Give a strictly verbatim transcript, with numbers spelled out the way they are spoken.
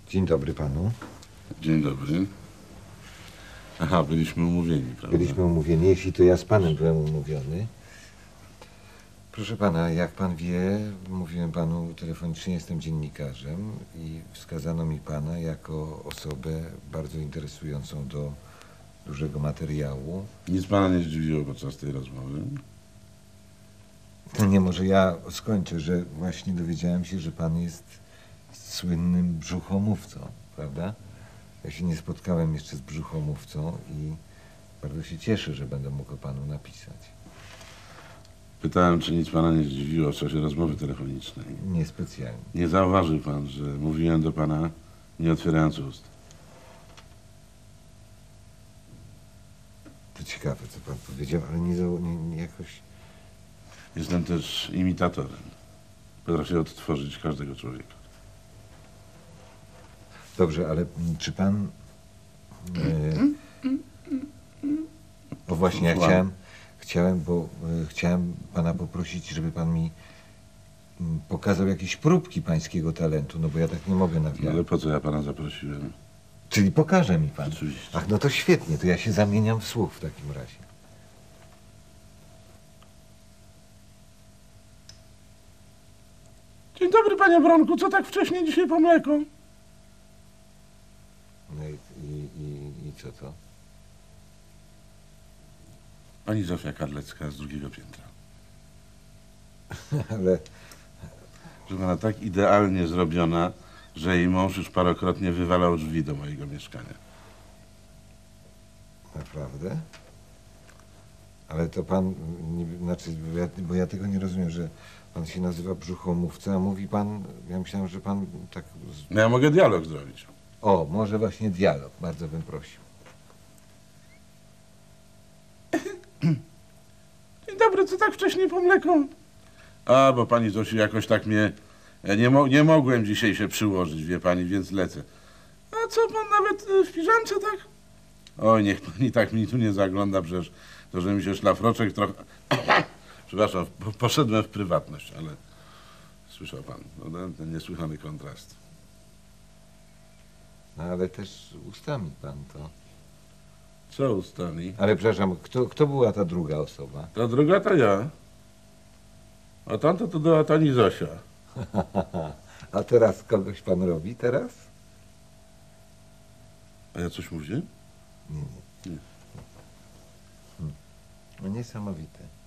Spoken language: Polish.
Dzień dobry panu. Dzień dobry. Aha, byliśmy umówieni, prawda? Byliśmy umówieni, jeśli to ja z panem byłem umówiony. Proszę pana, jak pan wie, mówiłem panu telefonicznie, jestem dziennikarzem i wskazano mi pana jako osobę bardzo interesującą do dużego materiału. Nic pana nie zdziwiło podczas tej rozmowy? To nie, może ja skończę, że właśnie dowiedziałem się, że pan jest słynnym brzuchomówcą, prawda? Ja się nie spotkałem jeszcze z brzuchomówcą i bardzo się cieszę, że będę mógł o panu napisać. Pytałem, czy nic pana nie zdziwiło w czasie rozmowy telefonicznej. Niespecjalnie. Nie zauważył pan, że mówiłem do pana, nie otwierając ust. To ciekawe, co pan powiedział, ale nie, nie, nie jakoś... Jestem też imitatorem. Potrafię odtworzyć każdego człowieka. Dobrze, ale czy pan... E... O właśnie, ja chciałem, chciałem, bo e, chciałem pana poprosić, żeby pan mi m, pokazał jakieś próbki pańskiego talentu, no bo ja tak nie mogę na No, wiarę. ale po co ja pana zaprosiłem? Czyli pokaże mi pan. Oczywiście. Ach, no to świetnie, to ja się zamieniam w słuch w takim razie. Dzień dobry, panie Bronku. Co tak wcześnie dzisiaj po mleko? No i, i, i, i co to? Pani Zofia Karlecka z drugiego piętra. Ale Że ona tak idealnie zrobiona, że jej mąż już parokrotnie wywalał drzwi do mojego mieszkania. naprawdę? Ale to pan, nie, znaczy, bo ja, bo ja tego nie rozumiem, że pan się nazywa brzuchomówca, a mówi pan, ja myślałem, że pan tak... Z... No ja mogę dialog zrobić. O, może właśnie dialog, bardzo bym prosił. Dzień dobry, co tak wcześnie po mleko? A, bo pani Zosiu jakoś tak mnie... Ja nie, mo nie mogłem dzisiaj się przyłożyć, wie pani, więc lecę. A co, pan nawet y, w piżamce, tak? Oj, niech pani tak mi tu nie zagląda, przecież to, że mi się szlafroczek trochę... Przepraszam, po poszedłem w prywatność, ale... Słyszał pan, no, ten, ten niesłychany kontrast. No ale też ustami pan to... Co ustali? Ale przepraszam, kto, kto była ta druga osoba? Ta druga to ja. A tamta to była pani Zosia. A teraz kogoś pan robi teraz? A ja coś mówię? Nie, nie. Nie. Hmm. No niesamowite.